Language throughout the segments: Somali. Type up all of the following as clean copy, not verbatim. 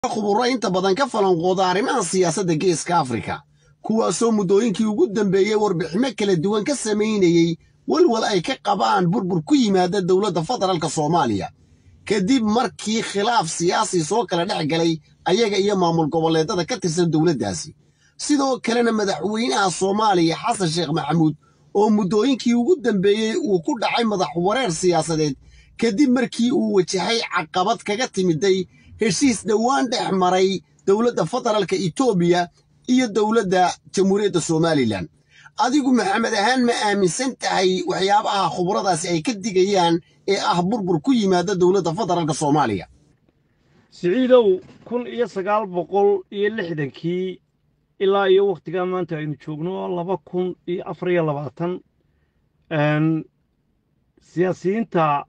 khuburo inta badan ka falanqooda arrimaha siyaasadda geeska Afrika kuwaasoo muddooyinkii ugu dambeeyay warbixino kala duwan ka sameynayay walwal ay ka qabaan burbur ku yimaada dowladda federaalka Soomaaliya kadib markii khilaaf siyaasi soo kala dhex galay ayaga iyo maamul goboleedada ka tirsan dowladdaasi sidoo kalena madaxweynaha Soomaaliya Xasan Sheekh Maxamuud oo muddooyinkii ugu dambeeyay uu ku dhacay madax wareer siyaasadeed kadib markii uu wajahay caqabad kaga timiday heshiis dhawaan dhex maray dowladda federaalka Itoobiya iyo dowladda Jamhuuriyadda Soomaaliland adigu maxamed ahaan ma aaminsan tahay waxyaabaha khubaradaasi ay ka digayaan ee ah burbur ku yimaada dowladda federaalka Soomaaliya siciidow 1960kii ilaa iyo waqtiga maanta aynu joogno 2024 siyaasiyiinta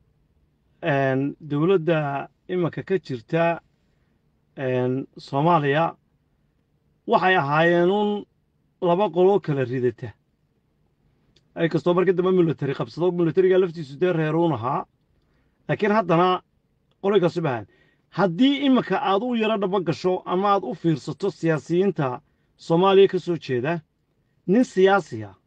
dowladda imaka ka jirta Soomaaliya waxay ahaayeen laba qolo kala ridata ay kasto markii dambe military qabsado militariga laftiisu reeruunaha laakiin haddana qolka subahan haddii imaka aad u yara dhaba gasho ama aad u fiirsato siyaasiyiinta Soomaaliya ka soo jeeda nin siyaasi ah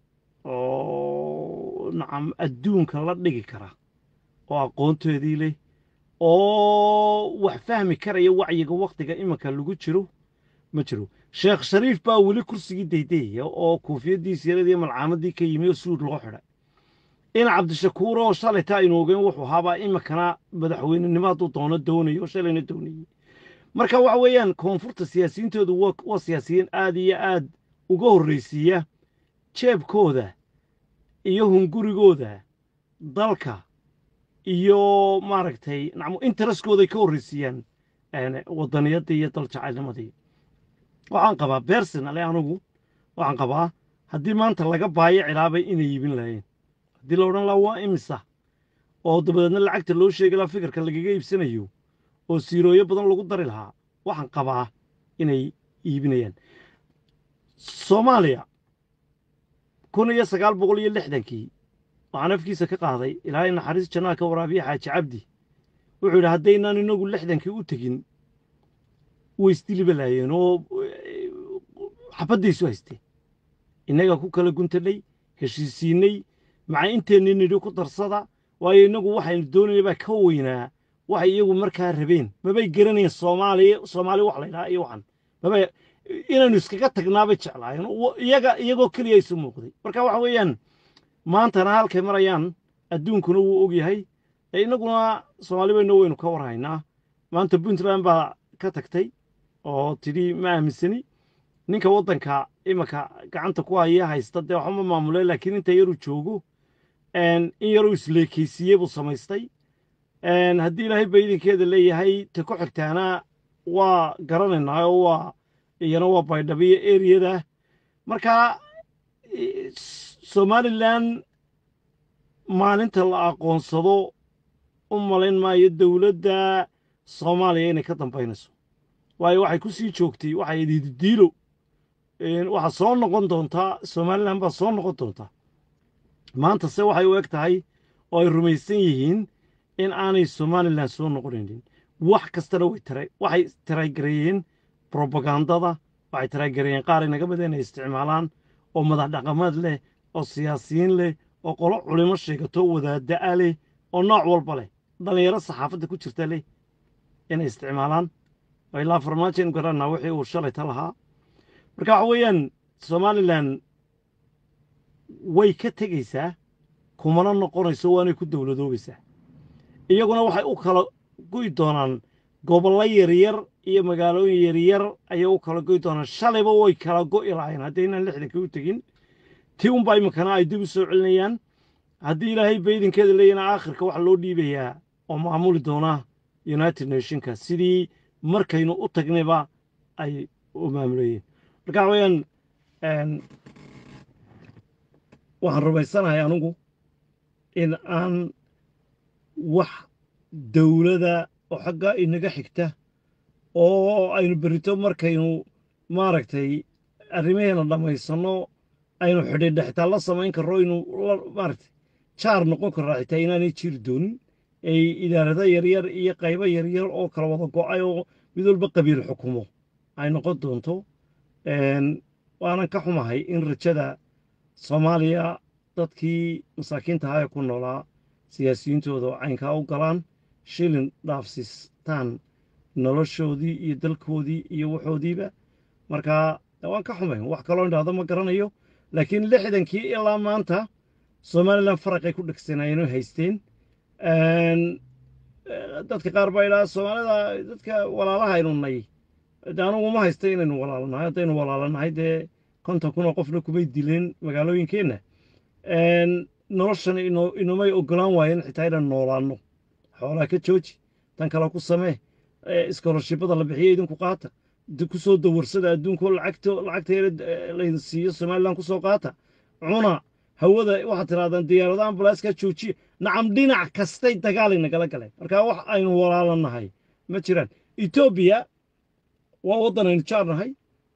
oo nacam adduunka la dhigi kara oo aqoonteedii leh oo wax fahmi karaya wacyiga waqtiga imaka lagu jiro ma jiro sheekh shariif baa weli kursigii daydeeya oo koofiyadiisa yaradii malcaamadii ka yimi oo suud loo xidhay in cabdishakuur oo shalayta aynu ogeyn wuxuu ahaabaa imakana madaxweynenimo hadduu doono doonayo shalayna doonayay marka waxa weeyaan koonfurta siyaasiyiintoodu waa siyaasiyiin aad iyo aad uga horraysiiya jeebkooda iyo hungurigooda dalka iyo maaragtay nacmo intereskooday ka horraysiiyaan waddaniyadda iyo dal jacaylnimadii waxaan qabaa personally anigu waxaan qabaa haddii maanta laga baayo cilaabay inay iibin lahayn haddii la odhan lahaa waa imisa oo dabadeedna lacagta loo sheegi lahaa fikirka lagaga iibsanayo oo siirooyo badan lagu dari lahaa waxaan qabaa inay iibinayaan Soomaaliya 1960kii waxaan afkiisa ka qaaday ilaahay naxariis jannaha ka waraabiya xaaji cabdi wuxuu yidhi haddaynaan inagu 60kii u tegin way isdiliba laayeen oo xabadaysu haystee innaga ku kala guntadhay heshiisiinay maca inteenni nidhi ku darsada waayo innagu waxaynu doonayay baa ka weynaa waxay iyagu markaa rabeen mabay garanayeen Soomaali wax la yidhaha iyo waxan mabay inaynu iskaga tagnaabay jeclaayeen iyagoo keliya isu muuqday marka waxa weeyaan maantana halkay marayaan adduunkuna wuu og yahay innaguna Soomaali baynu waynu ka warhaynaa maanta Puntland baa ka tagtay oo tidhi ma aaminsani ninka waddanka imaka gacanta ku haya haysta dee waxba ma maamulay laakiin inta yaru joogo in yaru isleekaysiiyey buu samaystay haddii ilaahay baydinkeeda leeyahay ta ku xigtaana waa garanaynaa oo waa iyana waa baydhabiya eriyada marka Somaliland maalinta la aqoonsado u malayn maayo dowladda Soomaaliya inay ka dambaynayso waayo waxay ku sii joogtay waxay diido waxa soo noqon doonta Somaliland baa soo noqon doonta maanta se waxay u eg tahay oo ay rumaysan yihiin in aanay Somaliland soo noqonin wax kastana waxay taraagareeyeen propagandada waxay taraagareeyeen qaar inaga mid inay isticmaalaan oo madax dhaqameed leh oo siyaasiyiin leh oo qolo culimo sheegato wadaada leh oo nooc walba leh dhalinyaro saxaafadda ku jirta leh inay isticmaalaan ilaa farmaajo garanaa wixii uu shalayta lahaa marka waxa weeyaan Somaliland way ka tegaysaa kumana noqonayso waanay ku dowladoobaysaa iyaguna waxay u kala go'i doonaan gobollo yaryar iyo magaalooyin yaryar ayay u kala go'i doonaan shalayba way kala go'i lahayn haddaynan 60kii u tegin tii unbaa imikana ay dib u soo celinayaan haddii ilaahay baydinkeeda leeyana aakhirka waxa loo dhiibayaa oo maamuli doona United Nationska sidii markaynu u tagnayba ay u maamulayeen marka weeyaan waxaan rumaysanahay anigu in aan wax dowladda oo xagga inaga xigta oo aynu berito markaynu maaragtay arrimaheena dhammaysano aynu xidhiidh xitaa la samayn karro inuu maaragtay jaar noqon karraa xitaa inaanay jiri doonin ay idaarada yaryar iyo qaybo yaryar oo kala wada go'ay oo mid walba qabiil xukumo ay noqon doonto waanan ka xumahay in rajada soomaaliya dadkii masaakiinta ahaa ee ku noolaa siyaasiyiintooda oo caynkaa u galaan shilin dhaafsistaan noloshoodii iyo dalkoodii iyo waxoodiiba markaa waan ka xumay wax kaloo idhaahdo ma garanayo laakiin lixdankii ilaa maanta somalilan faraqay ku dhegsanayeen oo haysteen dadka qaar baa idhaha soomaalida dadka walaalaha aynu nay de anugu ma haysta inaynu walaalanahay haddaynu walaalanahay dee 50 kun oo qofna kumay dileen magaalooyinkeenna noloshan inomay ogolaan waayeen xitaa inaan noolaanno xoolaa ka jooji tan kale ku samee iskoolarshibada la bixiya idinku qaata ku soo dawarsada adduunko lacagta laydin siiyo somalilan ku soo qaata cuna hawada waxaad tirahdaan diyaarada ambulanska joojiya nacam dhinac kastay dagaal nagala galeen marka wax aynu walaalanahay ma jiraan etoobiya waa waddan aynu jaarnahay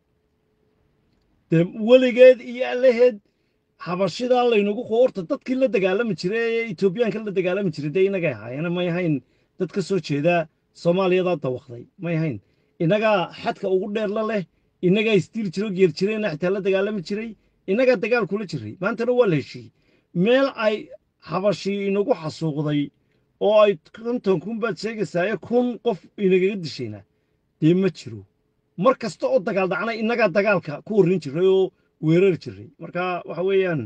dee weligeed iyo allaheed xabashidaa laynagu qoorta dadkii la dagaalami jiray ee etoobiyaanka la dagaalami jiray dee inagay ahaayeen may ahayn dad ka soo jeeda soomaaliyadaa dawaqday may ahayn innagaa xadka ugu dheer la leh innagaa isdiil jiro geer jireenna xitaa la dagaalami jiray innagaa dagaal kula jiray maantana waa la heshiiyey meel ay xabashii inagu xasuuqday oo ay 50 kun baad sheegaysaaye 1,000 qof inagaga dishaynaa dee ma jiro mar kasta oo dagaal dhacnay innagaa dagaalka ku horrin jiray oo weerari jiray marka waxa weeyaan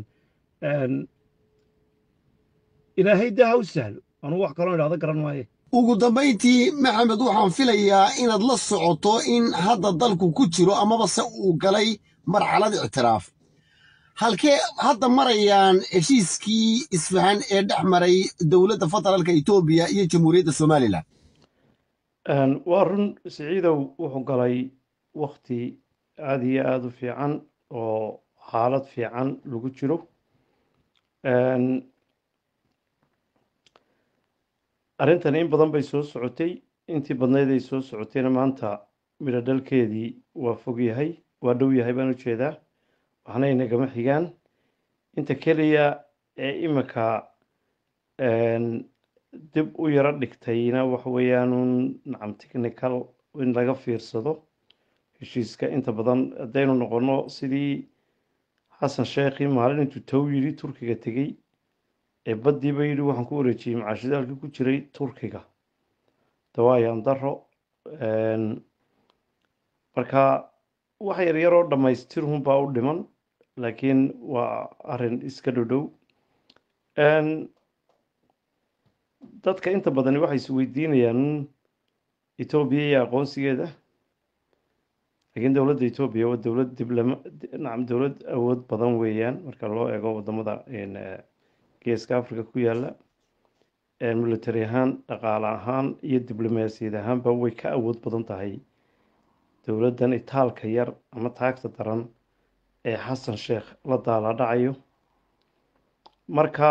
ilaahay daa ha u sahlo anugu wax kaloo idhaahdo garan maaye ugu dambayntii maxamed waxaan filayaa inaad la socoto in hadda dalku ku jiro amaba se uu galay marxalad ictiraaf halkee hadda marayaan heshiiskii isfahan ee dhex maray dowladda federaalka etoobiya iyo jamhuuriyadda somalilan waa run siciidow wuxuu galay wakti aad iyo aad u fiican oo xaalad fiican lagu jiro arrintan in badan bay soo socotay intii badnayd ay soo socotayna maanta midho dhalkeedii waa fog yahay waa dhow yahay baan u jeedaa waxna inagama xigaan inta keliya ee iminka dib u yaro dhigtayna waxa weeyaanun nacam technical in laga fiirsado heshiiska inta badan haddaynu noqono sidii xasan sheekhi maalin intuu tow yidhi turkiga tegey ee baddiiba yidhi waxaan ku wareejiyey macaashidaalkii ku jiray turkiga dawaayaan daro marka wax yaryaroo dhammaystirhunbaa u dhiman laakiin waa arrin iska dhodhow dadka inta badani waxay is weydiinayaan etoobiya iyo aqoonsigeeda laakiin dowladda etoobiya waa dowlad nacam dowlad awood badan weeyaan marka loo eego wadamada geeska africa ku yaala military ahaan dhaqaale ahaan iyo diblomaasiyad ahaanba way ka awood badan tahay dowladdan itaalka yar ama taagta daran ee xasan sheekh la daala dhacayo marka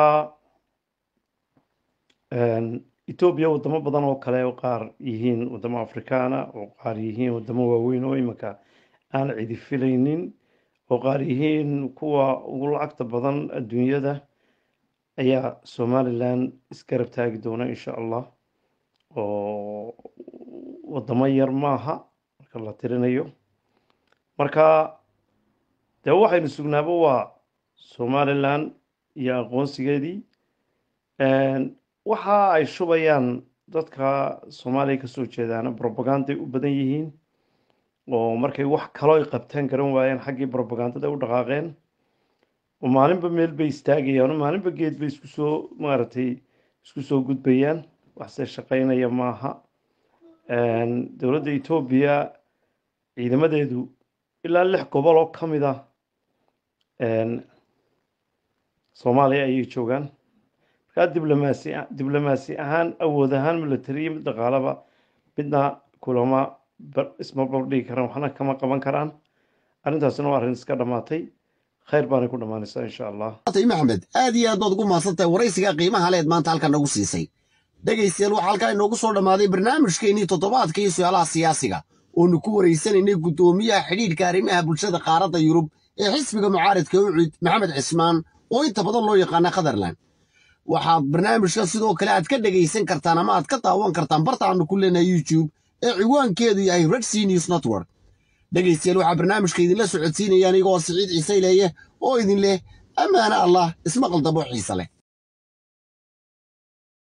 etoobiya wadamo badan oo kale oo qaar yihiin wadamo afrikaana oo qaar yihiin wadamo waaweyn oo iminka aan cidi filaynin oo qaar yihiin kuwa ugu lacagta badan adduunyada ayaa somalilan isgarab taagi doona insha allah oo wadamo yar maaha marka la tirinayo marka dee waxaynu sugnaaba waa somalilan iyo aqoonsigeedii waxa ay shubayaan dadka soomaaliya kasoo jeedaana brobaganday u badan yihiin oo markay wax kaloo ay qabtaan garan waayeen xaggii brobagandada u dhaqaaqeen oo maalinba meel bay istaagayaan oo maalinba geed bay isku soo gudbayaan waxse shaqaynaya maaha dowladda etoobiya ciidamadeedu ilaa 6 gobol oo ka mid ah soomaaliya ayay joogaan markaa diblomaasi ahaan awood ahaan military mid dhaqaalaba midna kulama isma bardhigi karaan waxna kama qaban karaan arrintaasina waa arrin iska dhammaatay khayr baanay ku dhammaanaysaa insha allah maxamed aad iyo aad baad ugu mahadsantahay waraysiga qiimaha leed maanta halkan nagu siisay dhegaystayaal waxaa halkaa inoogu soo dhammaaday barnaamijkeennii toddobaadka iyo su-aalaha siyaasiga oonu ku waraysanaynay guddoomiyaha xidhiidhka arrimaha bulshada qaaradda yurub ee xisbiga mucaaridka ucid maxamed cismaan oo inta badan loo yaqaana Netherland waxaad barnaamijka sidoo kale aad ka dhagaysan kartaan ama aad ka daawan kartaan bartaanu ku leenahay YouTube ee ciwaankeedu yahay Red Sea News Network. dhegaystayaal waxaa barnaamijka idinla socodsiinaya anigoo Siciid Ciise leeye oo idin leh ammaano Allah ismaqal dabo xiisa leh.